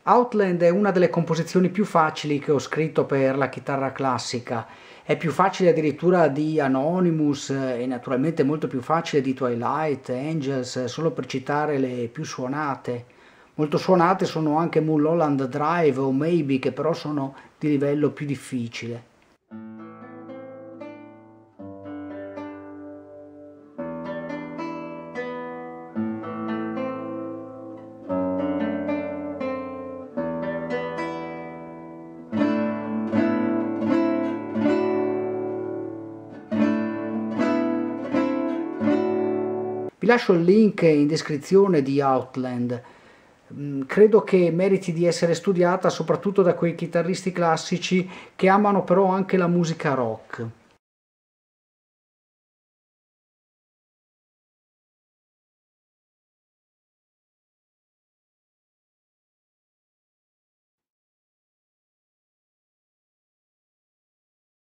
Outland è una delle composizioni più facili che ho scritto per la chitarra classica. È più facile addirittura di Anonymous e naturalmente molto più facile di Twilight, Angels, solo per citare le più suonate. Molto suonate sono anche Mulholland Drive o Maybe, che però sono di livello più difficile. Vi lascio il link in descrizione di Outland. Credo che meriti di essere studiata soprattutto da quei chitarristi classici che amano però anche la musica rock.